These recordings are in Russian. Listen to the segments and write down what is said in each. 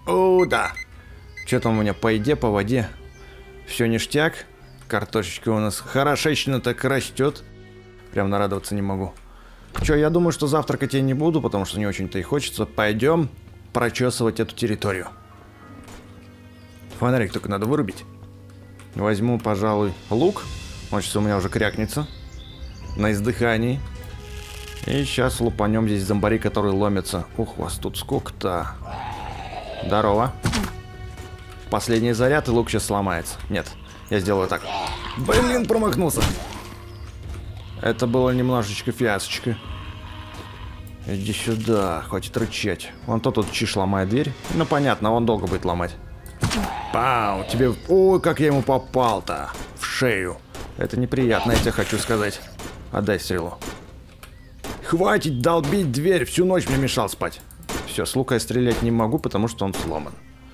О, да. Что там у меня по еде, по воде? Все ништяк. Картошечка у нас хорошечно так растет. Прям нарадоваться не могу. Че, я думаю, что завтракать я не буду, потому что не очень-то и хочется. Пойдем прочесывать эту территорию. Фонарик только надо вырубить. Возьму, пожалуй, лук. Он сейчас у меня уже крякнется. На издыхании. И сейчас лупанем здесь зомбари, которые ломятся. Ух, вас тут сколько-то. Здорово. Последний заряд, и лук сейчас сломается. Нет, я сделаю так. Блин, промахнулся. Это было немножечко фиасочко. Иди сюда, хватит рычать. Вон тот тут чиш ломает дверь. Ну понятно, он долго будет ломать. Пау, тебе... Ой, как я ему попал-то. В шею. Это неприятно, я тебе хочу сказать. Отдай стрелу. Хватит долбить дверь, всю ночь мне мешал спать. Все, с лука я стрелять не могу, потому что он сломан.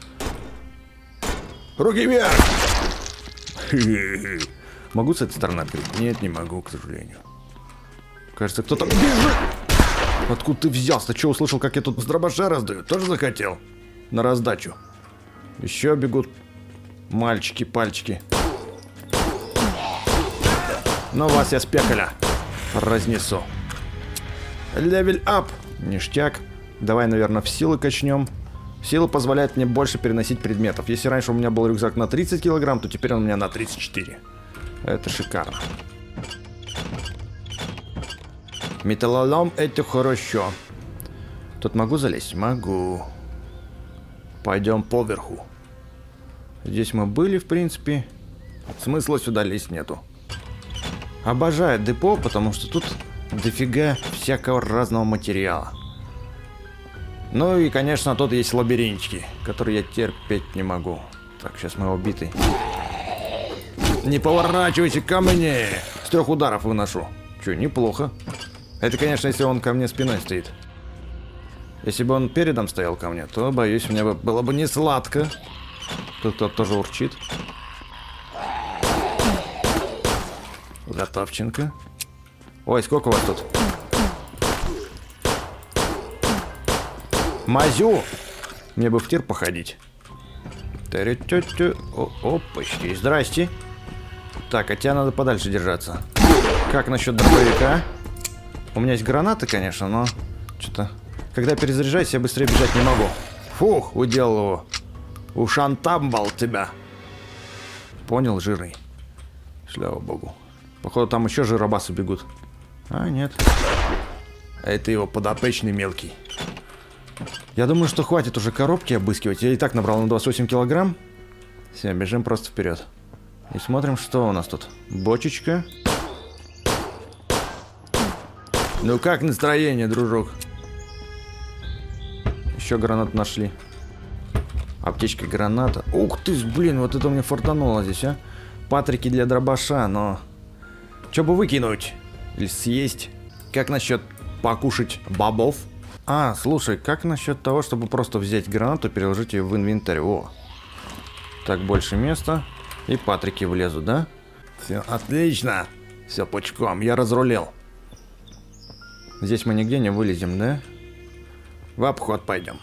Руки вверх! Могу с этой стороны открыть? Нет, не могу, к сожалению. Кажется, кто-то... Откуда ты взялся? Че, услышал, как я тут с дробаша раздаю? Тоже захотел? На раздачу. Еще бегут мальчики-пальчики. Ну вас я с пекаля разнесу. Левель ап. Ништяк. Давай, наверное, в силы качнем. Сила позволяет мне больше переносить предметов. Если раньше у меня был рюкзак на 30 килограмм, то теперь он у меня на 34. Это шикарно. Металлолом — это хорошо. Тут могу залезть? Могу. Пойдем поверху. Здесь мы были, в принципе. Смысла сюда лезть нету. Обожаю депо, потому что тут дофига всякого разного материала. Ну и, конечно, тут есть лабиринтики, которые я терпеть не могу. Так, сейчас мы убиты. Не поворачивайся ко мне! С 3 ударов выношу. Че, неплохо. Это, конечно, если он ко мне спиной стоит. Если бы он передом стоял ко мне, то, боюсь, мне было бы не сладко. Тут кто-то тоже урчит. Готовченко. Ой, сколько у вас тут? Мазю! Мне бы в тир походить. Опачки, здрасте. Так, от тебя надо подальше держаться. Как насчет дробовика? У меня есть гранаты, конечно, но что-то... Когда перезаряжаюсь, я быстрее бежать не могу. Фух, уделал его. Ушантамбал тебя. Понял, жирный? Слава богу. Походу, там еще жиробасы бегут. А, нет. Это его подопечный мелкий. Я думаю, что хватит уже коробки обыскивать. Я и так набрал на 28 килограмм. Все, бежим просто вперед. И смотрим, что у нас тут. Бочечка. Ну как настроение, дружок? Еще гранат нашли. Аптечка, граната. Ух ты, блин, вот это мне фартануло здесь, а. Патрики для дробаша, но... Че бы выкинуть? Или съесть? Как насчет покушать бобов? А, слушай, как насчет того, чтобы просто взять гранату и переложить ее в инвентарь? О. Так, больше места. И патрики влезут, да? Все, отлично. Все пучком, я разрулил. Здесь мы нигде не вылезем, да? В обход пойдем.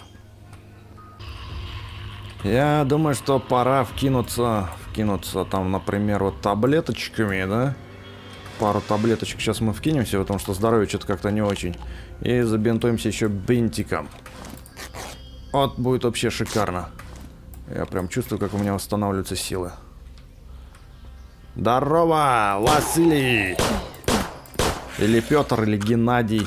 Я думаю, что пора вкинуться там, например, вот таблеточками, да? Пару таблеточек сейчас мы вкинемся, потому что здоровье что-то как-то не очень. И забинтуемся еще бинтиком. Вот будет вообще шикарно. Я прям чувствую, как у меня восстанавливаются силы. Здорово, Василий! Или Петр, или Геннадий.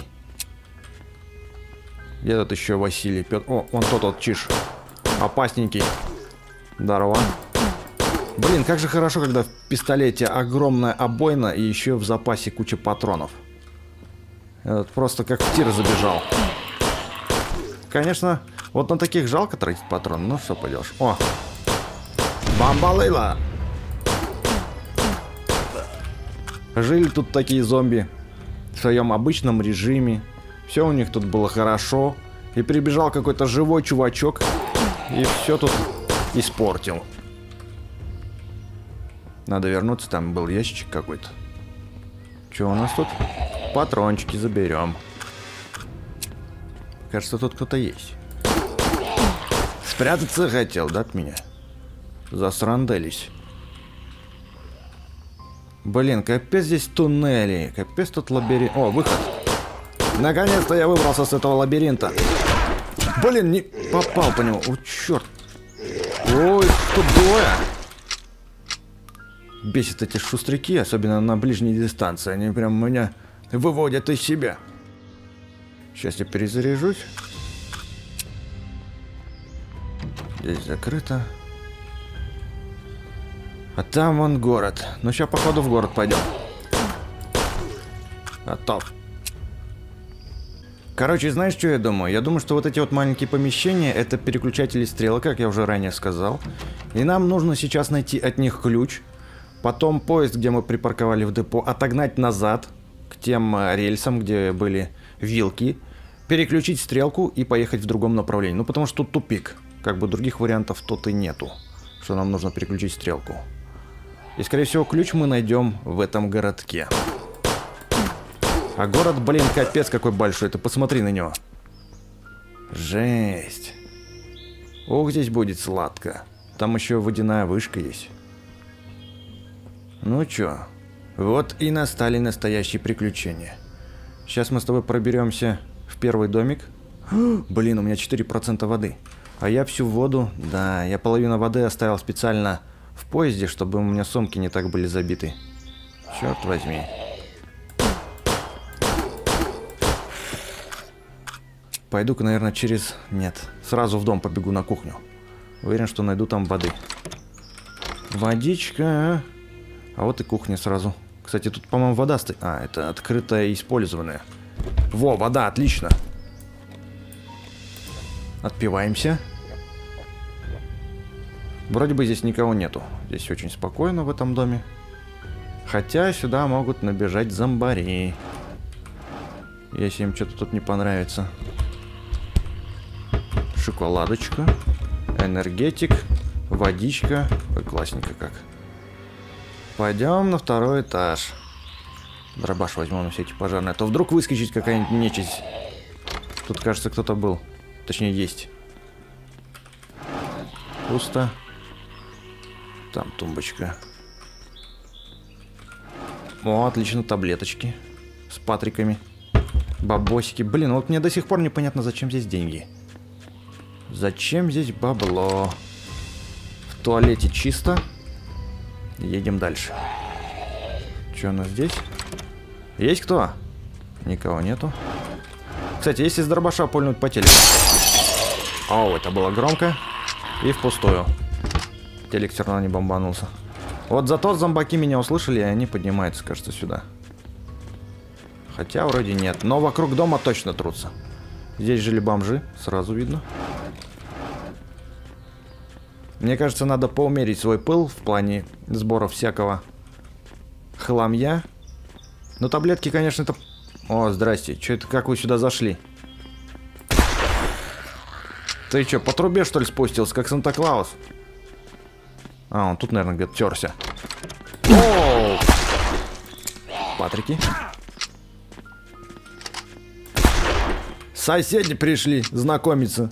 Где тут еще Василий? Петр? О, вон тот вот чиш. Опасненький. Здорово. Блин, как же хорошо, когда в пистолете огромная обойна и еще в запасе куча патронов. Этот просто как в тир забежал. Конечно, вот на таких жалко тратить патроны. Ну что пойдешь? О! Бамбалейла! Жили тут такие зомби в своем обычном режиме. Все у них тут было хорошо. И прибежал какой-то живой чувачок и все тут испортил. Надо вернуться, там был ящичек какой-то. Что у нас тут? Патрончики заберем. Кажется, тут кто-то есть. Спрятаться хотел, да, от меня? Засранделись. Блин, капец здесь туннели. Капец тут лабиринт. О, выход. Наконец-то я выбрался с этого лабиринта. Блин, не попал по нему. О, черт. Ой, тут двое. Бесит эти шустряки, особенно на ближней дистанции. Они прям меня выводят из себя. Сейчас я перезаряжусь. Здесь закрыто. А там вон город. Ну, сейчас, походу, в город пойдем. Готов. Короче, знаешь, что я думаю? Я думаю, что вот эти вот маленькие помещения — это переключатели стрелок, как я уже ранее сказал. И нам нужно сейчас найти от них ключ. Потом поезд, где мы припарковали в депо, отогнать назад к тем рельсам, где были вилки. Переключить стрелку и поехать в другом направлении. Ну, потому что тут тупик. Как бы других вариантов тут и нету. Что нам нужно переключить стрелку. И, скорее всего, ключ мы найдем в этом городке. А город, блин, капец какой большой. Ты посмотри на него. Жесть. Ох, здесь будет сладко. Там еще водяная вышка есть. Ну чё, вот и настали настоящие приключения. Сейчас мы с тобой проберемся в первый домик. Блин, у меня 4% воды. А я всю воду... Да, я половину воды оставил специально в поезде, чтобы у меня сумки не так были забиты. Черт возьми. Пойду-ка, наверное, через... Нет, сразу в дом побегу на кухню. Уверен, что найду там воды. Водичка. А вот и кухня сразу. Кстати, тут, по-моему, вода стоит. А, это открытая и использованная. Во, вода, отлично. Отпиваемся. Вроде бы здесь никого нету. Здесь очень спокойно в этом доме. Хотя сюда могут набежать зомбари. Если им что-то тут не понравится. Шоколадочка. Энергетик. Водичка. Ой, классненько как. Пойдем на второй этаж. Дробаш возьму на всякий пожарный. А то вдруг выскочит какая-нибудь нечисть. Тут, кажется, кто-то был. Точнее, есть. Пусто. Там тумбочка. О, отлично, таблеточки. С патриками. Бабосики. Блин, вот мне до сих пор непонятно, зачем здесь деньги. Зачем здесь бабло? В туалете чисто. Едем дальше. Что у нас здесь? Есть кто? Никого нету. Кстати, если с дробаша пульнуть по телеку. О, это было громко. И впустую. Телек все равно не бомбанулся. Вот зато зомбаки меня услышали, и они поднимаются, кажется, сюда. Хотя вроде нет. Но вокруг дома точно трутся. Здесь жили бомжи, сразу видно. Мне кажется, надо поумерить свой пыл в плане сбора всякого хламья. Но таблетки, конечно, это... О, здрасте. Че это, как вы сюда зашли? Ты что, по трубе, что ли, спустился, как Санта-Клаус? А, он тут, наверное, где-то терся. О! Патрики. Соседи пришли знакомиться.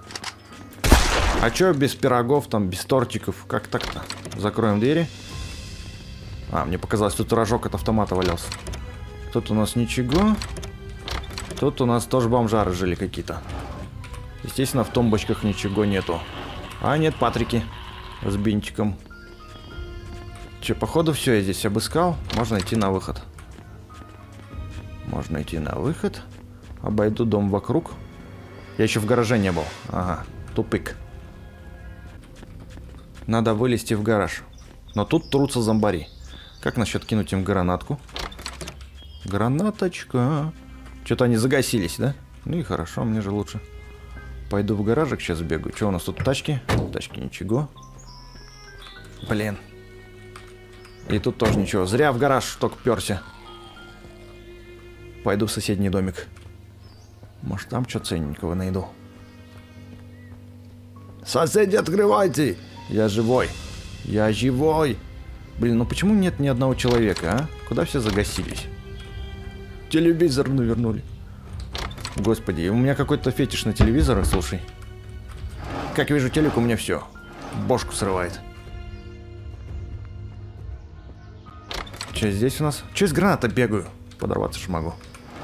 А чё без пирогов, там, без тортиков? Как так-то? Закроем двери. А, мне показалось, тут рожок от автомата валялся. Тут у нас ничего. Тут у нас тоже бомжары жили какие-то. Естественно, в тумбочках ничего нету. А, нет, патрики. С бинтиком. Че, походу, все я здесь обыскал. Можно идти на выход. Можно идти на выход. Обойду дом вокруг. Я еще в гараже не был. Ага, тупик. Надо вылезти в гараж. Но тут трутся зомбари. Как насчет кинуть им гранатку? Гранаточка. Что-то они загасились, да? Ну и хорошо, мне же лучше. Пойду в гаражик сейчас бегаю. Что у нас тут? Тачки? Тачки ничего. Блин. И тут тоже ничего. Зря в гараж только перся. Пойду в соседний домик. Может, там что ценненького найду. Соседи, открывайте! Я живой. Я живой. Блин, ну почему нет ни одного человека, а? Куда все загасились? Телевизор навернули. Господи, у меня какой-то фетиш на телевизорах, слушай. как вижу телек, у меня все. Бошку срывает. Че здесь у нас? Че из граната бегаю? Подорваться ж могу.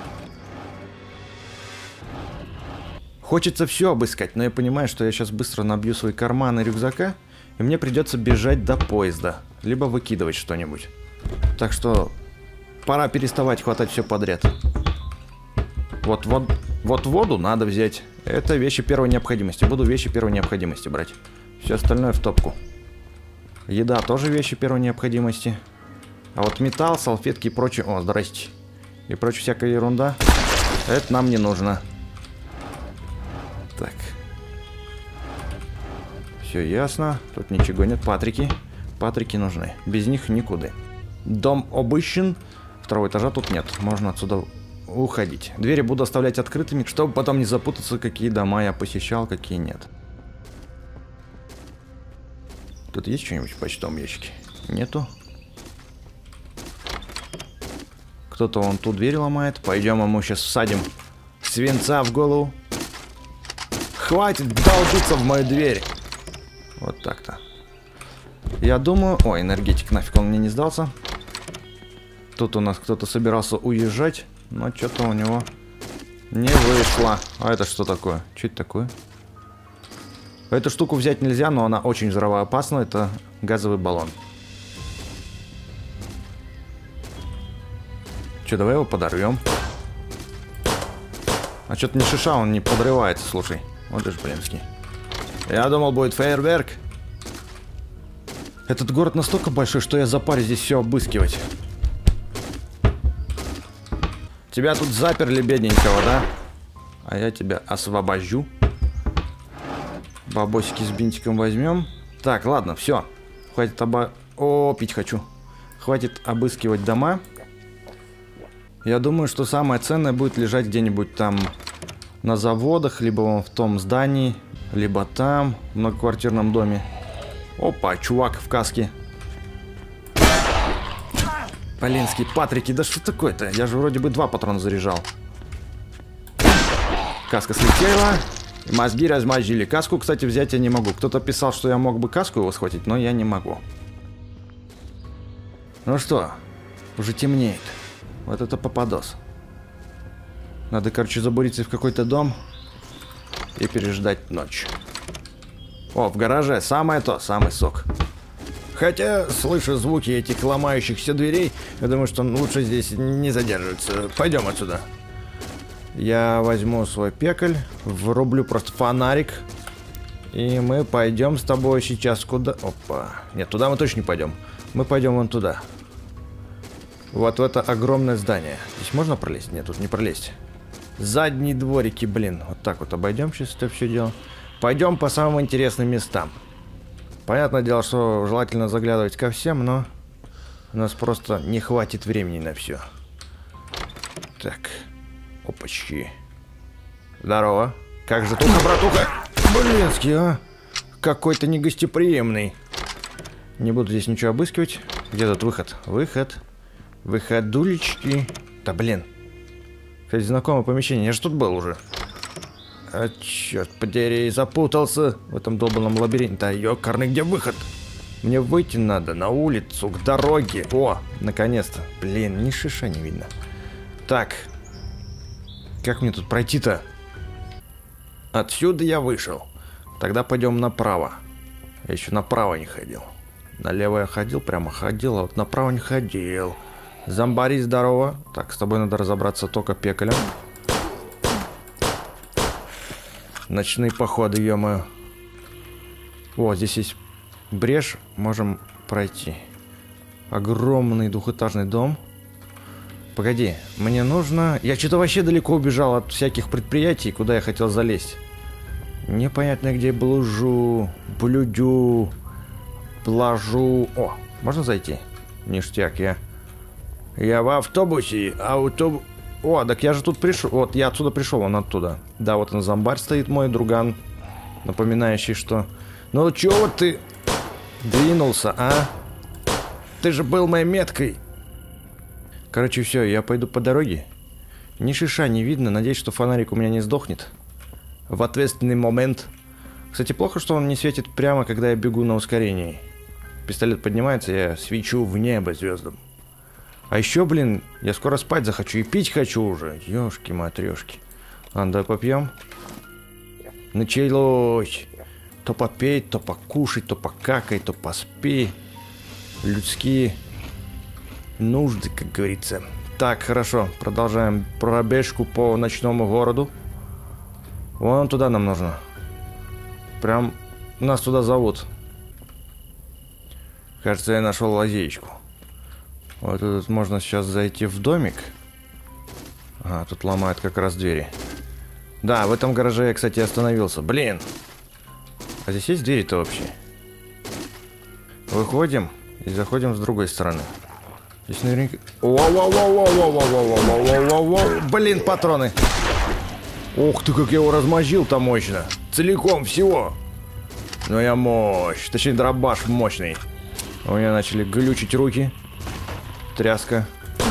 Хочется все обыскать, но я понимаю, что я сейчас быстро набью свои карманы рюкзака, и мне придется бежать до поезда, либо выкидывать что-нибудь. Так что пора переставать хватать все подряд. Вот воду надо взять. Это вещи первой необходимости. Буду вещи первой необходимости брать. Все остальное в топку. Еда тоже вещи первой необходимости. А вот металл, салфетки и прочее... О, здрасте. И прочая всякая ерунда. Это нам не нужно. Так. Все ясно. Тут ничего нет. Патрики. Патрики нужны. Без них никуда. Дом обыщен. Второго этажа тут нет. Можно отсюда уходить. Двери буду оставлять открытыми, чтобы потом не запутаться, какие дома я посещал, какие нет. Тут есть что-нибудь в почтовом ящике? Нету. Кто-то вон ту дверь ломает. Пойдем ему сейчас всадим свинца в голову. Хватит долбиться в мою дверь. Вот так-то. Я думаю... Ой, энергетик, нафиг он мне не сдался. Тут у нас кто-то собирался уезжать, но что-то у него не вышло. А это что такое? Что это такое? Эту штуку взять нельзя, но она очень взрывоопасна. Это газовый баллон. Че, давай его подорвем. А что-то не шиша, он не подрывается, слушай. Вот же блинский. Я думал, будет фейерверк. Этот город настолько большой, что я запарюсь здесь все обыскивать. Тебя тут заперли, бедненького, да? А я тебя освобожу. Бабосики с бинтиком возьмем. Так, ладно, все. Хватит О, пить хочу. Хватит обыскивать дома. Я думаю, что самое ценное будет лежать где-нибудь там на заводах, либо в том здании, либо там, в многоквартирном доме. Опа, чувак в каске. Блинские патрики, да что такое-то? Я же вроде бы 2 патрона заряжал. Каска слетела, и мозги размозжили. Каску, кстати, взять я не могу. Кто-то писал, что я мог бы каску его схватить, но я не могу. Ну что, уже темнеет. Вот это попадос. Надо, короче, забуриться в какой-то дом и переждать ночь. О, в гараже самое то, самый сок. Хотя, слышу звуки этих ломающихся дверей, я думаю, что лучше здесь не задерживаться. Пойдем отсюда. Я возьму свой пекаль, врублю просто фонарик. И мы пойдем с тобой сейчас куда... Опа. Нет, туда мы точно не пойдем. Мы пойдем вон туда. Вот в это огромное здание. Здесь можно пролезть? Нет, тут не пролезть. Задние дворики, блин. Вот так вот обойдем сейчас это все дело. Пойдем по самым интересным местам. Понятное дело, что желательно заглядывать ко всем, но у нас просто не хватит времени на все. Так. Опачки. Здорово. Как же туха, братуха? Блинский, а? Какой-то негостеприимный. Не буду здесь ничего обыскивать. Где тут выход? Выход. Выходулечки. Да блин. Кстати, знакомое помещение. Я же тут был уже. А черт подери, запутался в этом долбанном лабиринте. Да ёкарный, где выход? Мне выйти надо на улицу, к дороге. О, наконец-то. Блин, ни шиша не видно. Так. Как мне тут пройти-то? Отсюда я вышел. Тогда пойдем направо. Я еще направо не ходил. Налево я ходил, прямо ходил, а вот направо не ходил. Зомбари, здорово. Так, с тобой надо разобраться только пекалем. Ночные походы, ё-моё. О, здесь есть брешь, можем пройти. Огромный двухэтажный дом. Погоди, мне нужно... Я что-то вообще далеко убежал от всяких предприятий, куда я хотел залезть. Непонятно, где блужу, блюдю, блажу. О, можно зайти? Ништяк, я в автобусе, О, так я же тут пришел. Вот, я отсюда пришел, он оттуда. Да, вот он, зомбарь стоит, мой друган. Напоминающий, что... Ну, чё вот ты двинулся, а? Ты же был моей меткой. Короче, все, я пойду по дороге. Ни шиша не видно. Надеюсь, что фонарик у меня не сдохнет в ответственный момент. Кстати, плохо, что он не светит прямо, когда я бегу на ускорении. Пистолет поднимается, я свечу в небо звездам. А еще, блин, я скоро спать захочу и пить хочу уже. Ёшки-матрёшки. Ладно, давай попьем. Началось. То попеть, то покушать, то покакать, то поспи. Людские нужды, как говорится. Так, хорошо. Продолжаем пробежку по ночному городу. Вон туда нам нужно. Прям нас туда зовут. Кажется, я нашел лазеечку. Вот тут можно сейчас зайти в домик. А, тут ломают как раз двери. Да, в этом гараже я, кстати, остановился. Блин. А здесь есть двери-то вообще? Выходим и заходим с другой стороны. Здесь наверняка... Воу-воу-воу-воу-воу-воу-воу-воу-воу-воу. Блин, патроны. Ух ты, как я его размозжил-то мощно. Целиком всего. Ну я мощь. Точнее, дробаш мощный. У меня начали глючить руки. Тряска.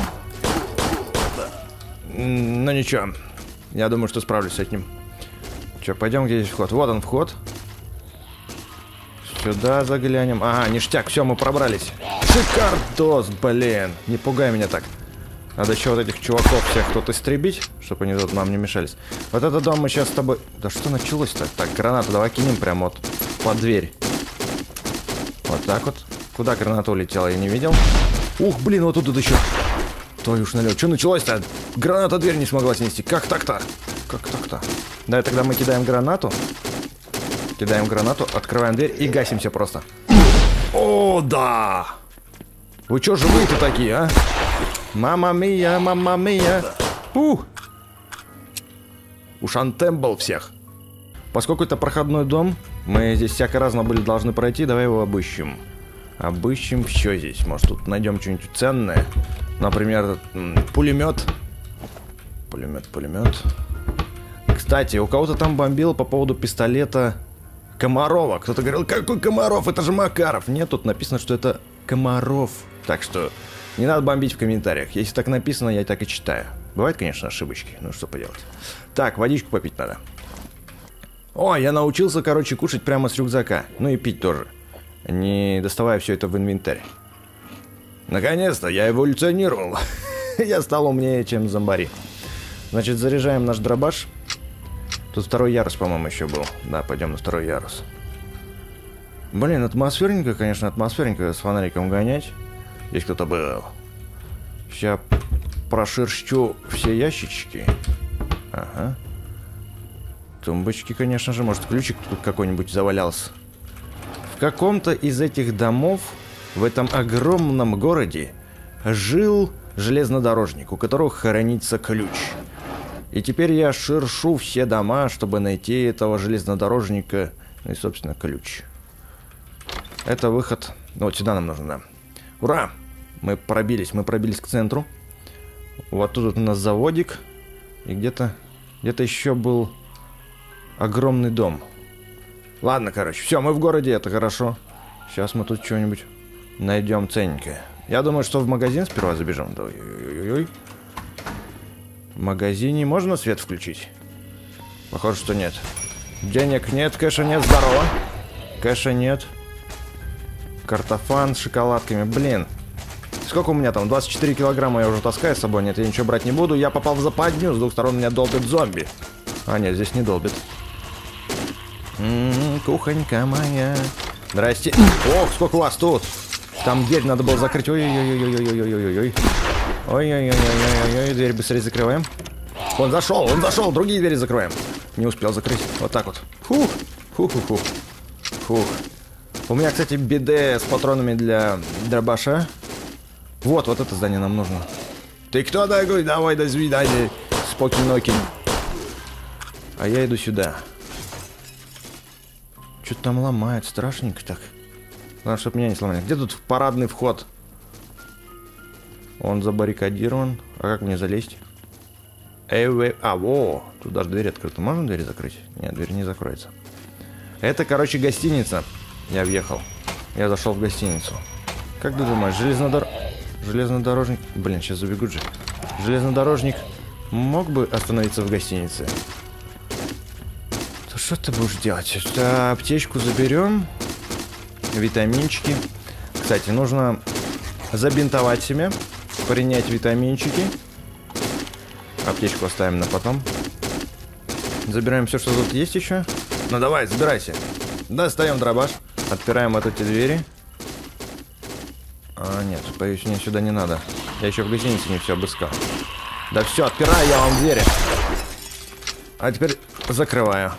Ну ничего. Я думаю, что справлюсь с этим. Че, пойдем, где здесь вход? Вот он, вход. Сюда заглянем. Ага, ништяк, все, мы пробрались. Шикардос, блин. Не пугай меня так. Надо еще вот этих чуваков всех тут истребить, чтобы они тут нам не мешались. Вот этот дом мы сейчас с тобой... Да что началось-то? Так, гранату давай кинем прямо вот под дверь. Вот так вот. Куда граната улетела, я не видел. Ух, блин, вот тут еще. Твою ж налет. Что началось-то? Граната дверь не смогла снести. Как так-то? Как так-то? Да, тогда мы кидаем гранату. Кидаем гранату, открываем дверь и гасимся просто. О, да! Вы чё живые-то такие, а? Мама мия, мама мия. Ушантембл всех. Поскольку это проходной дом, мы здесь всяко разно были должны пройти, давай его обыщем. Обыщем все здесь. Может, тут найдем что-нибудь ценное. Например, пулемет. Пулемет. Кстати, у кого-то там бомбило по поводу пистолета Комарова. Кто-то говорил, какой Комаров? Это же Макаров. Нет, тут написано, что это Комаров. Так что не надо бомбить в комментариях. Если так написано, я так и читаю. Бывают, конечно, ошибочки. Ну, что поделать. Так, водичку попить надо. О, я научился, короче, кушать прямо с рюкзака. Ну и пить тоже. Не доставая все это в инвентарь. Наконец-то я эволюционировал. Я стал умнее, чем зомбари. Значит, заряжаем наш дробаш. Тут второй ярус, по-моему, еще был. Да, пойдем на второй ярус. Блин, атмосферненько, конечно, атмосферненько с фонариком гонять. Здесь кто-то был. Сейчас прошерщу все ящички. Ага. Тумбочки, конечно же. Может, ключик тут какой-нибудь завалялся. В каком-то из этих домов в этом огромном городе жил железнодорожник, у которого хранится ключ. И теперь я шершу все дома, чтобы найти этого железнодорожника. Ну и, собственно, ключ. Это выход. Ну, вот сюда нам нужно, да. Ура! Мы пробились к центру. Вот тут у нас заводик. И где-то еще был огромный дом. Ладно, короче, все, мы в городе, это хорошо. Сейчас мы тут что-нибудь найдем ценненькое. Я думаю, что в магазин сперва забежим. Да, ой-ой-ой. В магазине можно свет включить? Похоже, что нет. Денег нет, кэша нет, здорово. Кэша нет. Картофан с шоколадками, блин. Сколько у меня там? 24 килограмма я уже таскаю с собой. Нет, я ничего брать не буду. Я попал в западню, с двух сторон меня долбит зомби. А, нет, здесь не долбит. Кухонька моя. Здрасте. Ох, сколько вас тут. Там дверь надо было закрыть. Ой-ой-ой-ой-ой-ой-ой-ой-ой. Ой-ой-ой-ой-ой-ой. Дверь быстрее закрываем. Он зашел. Другие двери закрываем. Не успел закрыть. Вот так вот. Фух. Фух. У меня, кстати, биде с патронами для дробаша. Вот это здание нам нужно. Ты кто такой? Давай, до свидания. Спокин-нокин. А я иду сюда. Что-то там ломает, страшненько так. Главное, чтобы меня не сломали. Где тут парадный вход? Он забаррикадирован. А как мне залезть? Во! Тут даже дверь открыта. Можно дверь закрыть? Нет, дверь не закроется. Это, короче, гостиница. Я въехал. Я зашел в гостиницу. Как ты думаешь, железнодорожник... Блин, сейчас забегут же. Железнодорожник мог бы остановиться в гостинице? Да Что ты будешь делать? Аптечку заберем. Витаминчики. Кстати, нужно забинтовать себе. Принять витаминчики. Аптечку оставим на потом. Забираем все, что тут есть еще. Ну давай, забирайся. Достаем дробаш. Отпираем вот эти двери. А, нет, боюсь, мне сюда не надо. Я еще в гостинице не все обыскал. Да все, отпираю я вам двери. А теперь закрываю.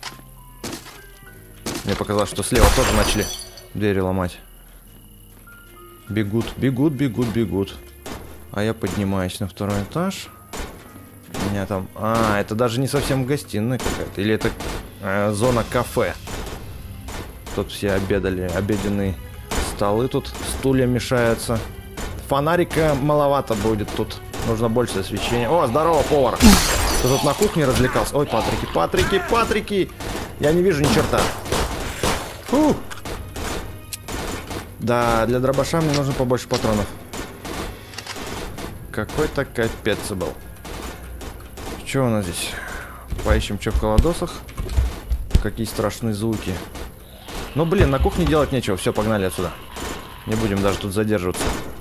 Мне показалось, что слева тоже начали двери ломать. Бегут, бегут, бегут, бегут. А я поднимаюсь на второй этаж. У меня там... А, это даже не совсем гостиная какая-то. Или это зона кафе. Тут все обедали. Обеденные столы тут. Стулья мешаются. Фонарика маловато будет тут. Нужно больше освещения. О, здорово, повар. Ты тут на кухне развлекался? Ой, Патрики, Патрики, Патрики. Я не вижу ни черта. Фу. Да, для дробаша мне нужно побольше патронов. Какой-то капец был. Что у нас здесь? Поищем, что в холодосах. Какие страшные звуки. Ну, блин, на кухне делать нечего. Все, погнали отсюда. Не будем даже тут задерживаться.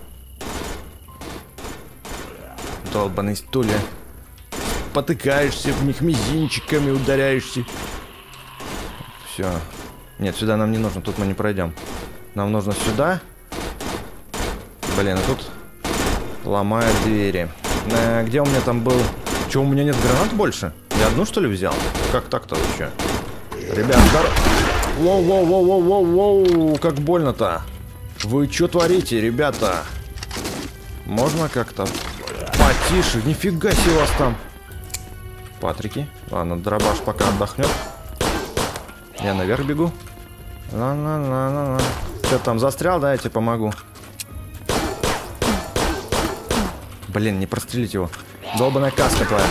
Долбаные стулья. Потыкаешься в них мизинчиками, ударяешься. Все. Нет, сюда нам не нужно, тут мы не пройдем. Нам нужно сюда. Блин, а тут ломают двери. Где у меня там был... Че, у меня нет гранат больше? Я одну, что ли, взял? Как так-то вообще? Ребят, воу-воу-воу-воу-воу-воу, как больно-то. Вы что творите, ребята? Можно как-то потише? Нифига себе у вас там. Патрики. Ладно, дробаш пока отдохнет. Я наверх бегу. На-на-на-на-на. Что там, застрял? Да, я тебе помогу. Блин, не прострелить его. Долбаная каска твоя.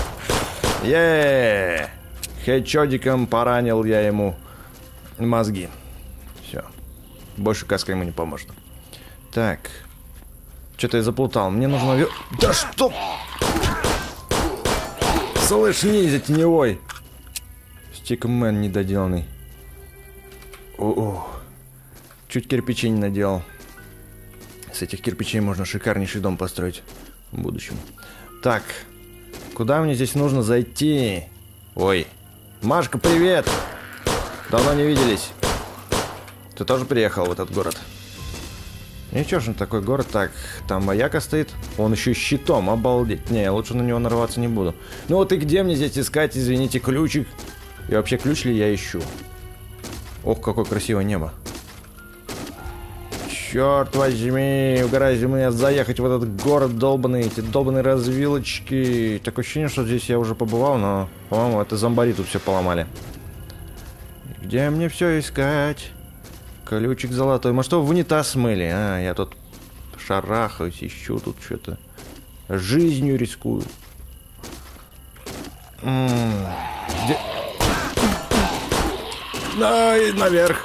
Еее. Хедшотиком поранил я ему мозги. Все. Больше каска ему не поможет. Так. Что-то я заплутал. Мне нужно... Да что? Слышь, ниндзя теневой. Стикмен недоделанный. О-о. Чуть кирпичей не наделал. С этих кирпичей можно шикарнейший дом построить в будущем. Так. Куда мне здесь нужно зайти? Ой. Машка, привет! Давно не виделись. Ты тоже приехал в этот город? Ничего ж, такой город. Так, там маяка стоит. Он еще и щитом, обалдеть. Не, я лучше на него нарваться не буду. Ну вот и где мне здесь искать, извините, ключик? И вообще, ключ ли я ищу? Ох, какое красивое небо. Черт возьми, угораздило меня заехать в этот город долбанный, эти долбаные развилочки. Такое ощущение, что здесь я уже побывал, но, по-моему, это зомбари тут все поломали. Где мне все искать? Ключик золотой. Может, его в унитаз смыли? А, я тут шарахаюсь, ищу тут что-то. Жизнью рискую. Где? Ай, наверх.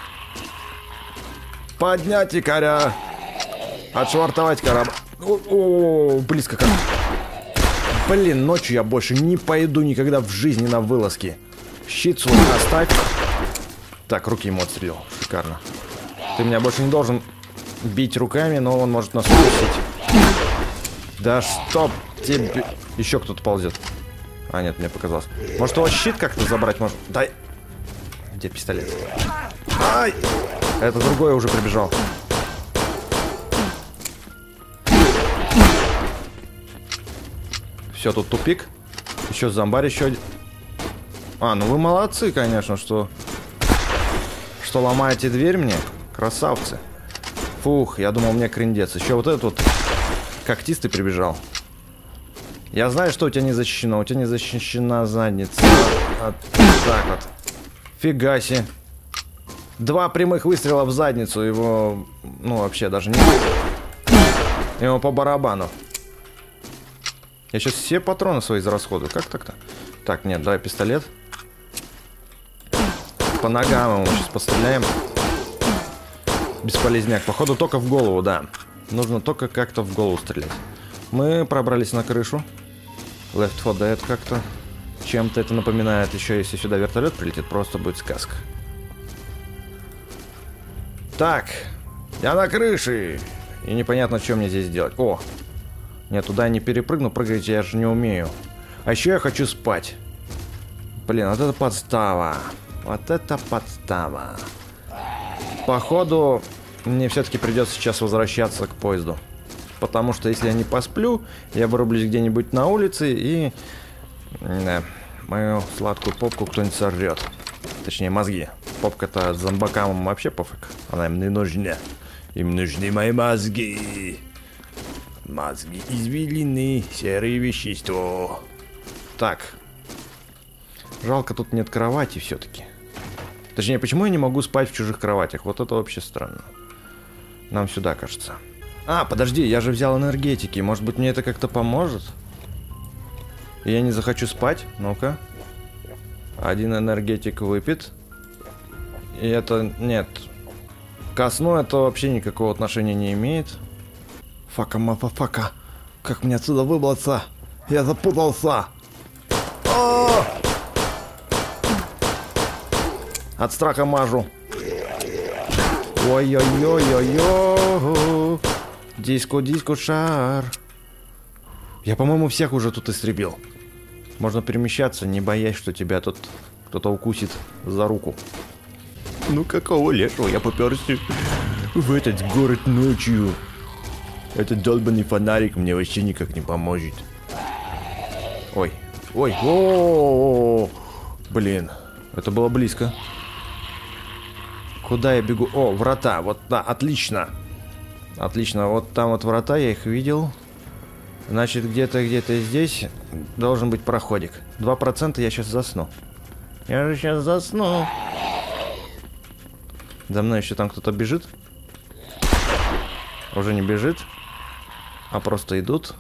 Поднять якоря. Отшвартовать корабль. О, близко как. Блин, ночью я больше не пойду никогда в жизни на вылазки. Щит свой оставь. Так, руки ему отстрелил. Шикарно. Ты меня больше не должен бить руками, но он может нас укусить. Да чтоб тебе... Еще кто-то ползет. А, нет, мне показалось. Может, его щит как-то забрать? Может... Дай. Где пистолет? Ай! Это другой уже прибежал. Все, тут тупик. Еще зомбарь, еще один. А, ну вы молодцы, конечно, что ломаете дверь мне. Красавцы. Фух, я думал, мне крындец. Еще вот этот вот когтистый прибежал. Я знаю, что у тебя не защищено. У тебя не защищена задница. Вот так вот. Фига себе. 2 прямых выстрела в задницу. Его, ну, вообще даже не... Ему по барабану. Я сейчас все патроны свои израсходую. Как так-то? Так, нет, давай пистолет. По ногам ему сейчас постреляем. Бесполезняк. Походу только в голову, да. Нужно только как-то в голову стрелять. Мы пробрались на крышу. Left 4 Dead как-то. Чем-то это напоминает еще, если сюда вертолет прилетит, просто будет сказка. Так, я на крыше. И непонятно, что мне здесь делать. О, нет, туда я не перепрыгну, прыгать я же не умею. А еще я хочу спать. Блин, вот это подстава. Вот это подстава. Походу, мне все-таки придется сейчас возвращаться к поезду. Потому что если я не посплю, я вырублюсь где-нибудь на улице и... мою сладкую попку кто-нибудь сорвет. Точнее, мозги. Попка-то зомбакам вообще пофиг. Она им не нужна. Им нужны мои мозги. Мозги извилины, серое вещество. Так. Жалко, тут нет кровати все-таки. Точнее, почему я не могу спать в чужих кроватях? Вот это вообще странно. Нам сюда, кажется. А, подожди, я же взял энергетики. Может быть, мне это как-то поможет? И я не захочу спать? Ну-ка. Один энергетик выпит. И это... Нет. Ко сну это вообще никакого отношения не имеет. Фака, мафафака. Как мне отсюда выбраться? Я запутался. О! От страха мажу. Ой-ой-ой-ой-ой. Диско-диско шар. Я, по-моему, всех уже тут истребил. Можно перемещаться, не боясь, что тебя тут кто-то укусит за руку. Ну какого лешего я попёрся в этот город ночью. Этот долбанный фонарик мне вообще никак не поможет. Ой, ой, о, блин, это было близко. Куда я бегу? О, врата, вот, да, отлично. Отлично, вот там вот врата, я их видел. Значит, где-то здесь должен быть проходик. 2% я сейчас засну. Я же сейчас засну. За мной еще там кто-то бежит. Уже не бежит, а просто идут.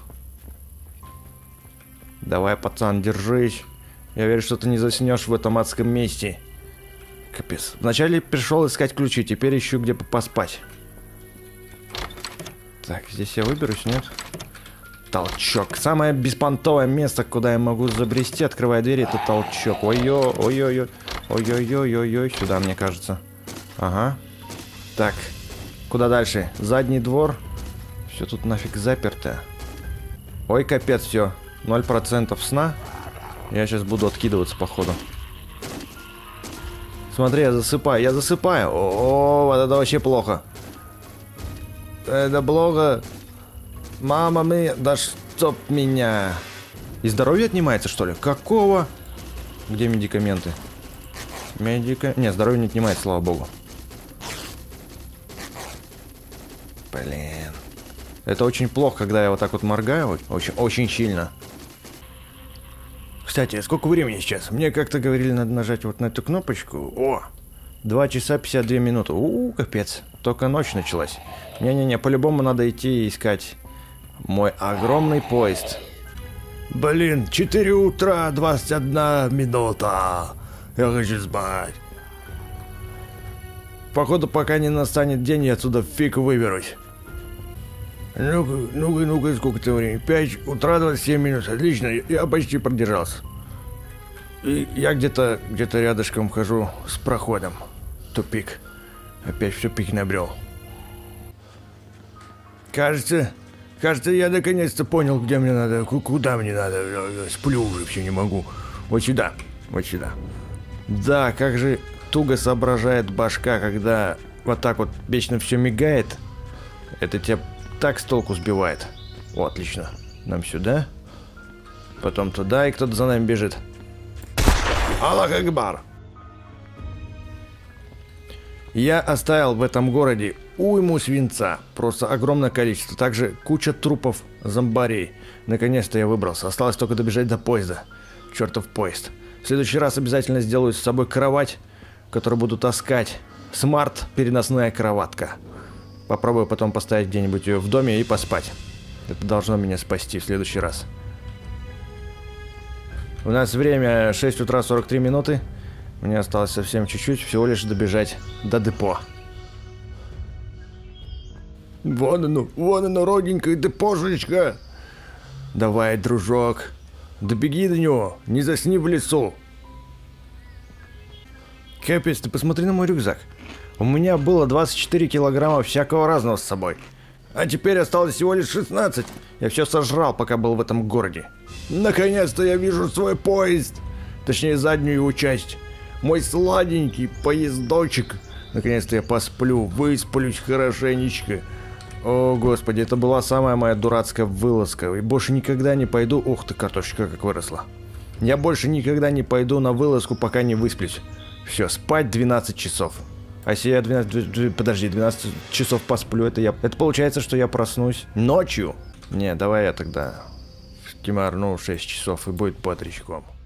Давай, пацан, держись. Я верю, что ты не заснешь в этом адском месте. Капец. Вначале пришел искать ключи, теперь ищу, где поспать. Так, здесь я выберусь, нет? Толчок. Самое беспонтовое место, куда я могу забрести, открывая дверь, это толчок. Ой-ой, ой-ой-ой. Ой-ой-ой-ой-ой. Сюда, мне кажется. Ага. Так. Куда дальше? Задний двор. Все тут нафиг заперто. Ой, капец, все. 0% сна. Я сейчас буду откидываться, походу. Смотри, я засыпаю. Я засыпаю. О, вот это вообще плохо. Это плохо. Мама мы, да чтоб меня. И здоровье отнимается, что ли? Какого? Где медикаменты? Не, здоровье не отнимается, слава богу. Блин. Это очень плохо, когда я вот так вот моргаю. Очень, очень сильно. Кстати, сколько времени сейчас? Мне как-то говорили, надо нажать вот на эту кнопочку. О! 2 часа 52 минуты. Капец. Только ночь началась. Не-не-не, по-любому надо идти и искать мой огромный поезд. Блин, 4 утра, 21 минута. Я хочу спать. Походу, пока не настанет день, я отсюда фиг выберусь. Ну-ка, сколько это времени? 5 утра, 27 минут. Отлично, я почти продержался. И я где-то рядышком хожу с проходом. Тупик. Опять в тупик набрел. Кажется, я наконец-то понял, где мне надо, куда мне надо. Сплю уже, все не могу. Вот сюда, вот сюда. Да, как же туго соображает башка, когда вот так вот вечно все мигает. Это тебя так с толку сбивает. О, отлично. Нам сюда. Потом туда, и кто-то за нами бежит. Аллах Акбар. Я оставил в этом городе уйму свинца. Просто огромное количество. Также куча трупов зомбарей. Наконец-то я выбрался. Осталось только добежать до поезда. Чертов поезд. В следующий раз обязательно сделаю с собой кровать, которую буду таскать. Смарт переносная кроватка. Попробую потом поставить где-нибудь ее в доме и поспать. Это должно меня спасти в следующий раз. У нас время 6 утра 43 минуты. Мне осталось совсем чуть-чуть, всего лишь добежать до депо. Вон оно, родненькое депошечко. Давай, дружок. Добеги до него, не засни в лесу. Капец, ты посмотри на мой рюкзак. У меня было 24 килограмма всякого разного с собой. А теперь осталось всего лишь 16. Я все сожрал, пока был в этом городе. Наконец-то я вижу свой поезд. Точнее, заднюю его часть. Мой сладенький поездочек. Наконец-то я посплю, высплюсь хорошенечко. О, господи, это была самая моя дурацкая вылазка. И больше никогда не пойду... Ух ты, картошечка как выросла. Я больше никогда не пойду на вылазку, пока не высплюсь. Все, спать 12 часов. А если я 12 часов посплю, это получается, что я проснусь ночью? Не, давай я тогда кимарну 6 часов и будет бодрячком.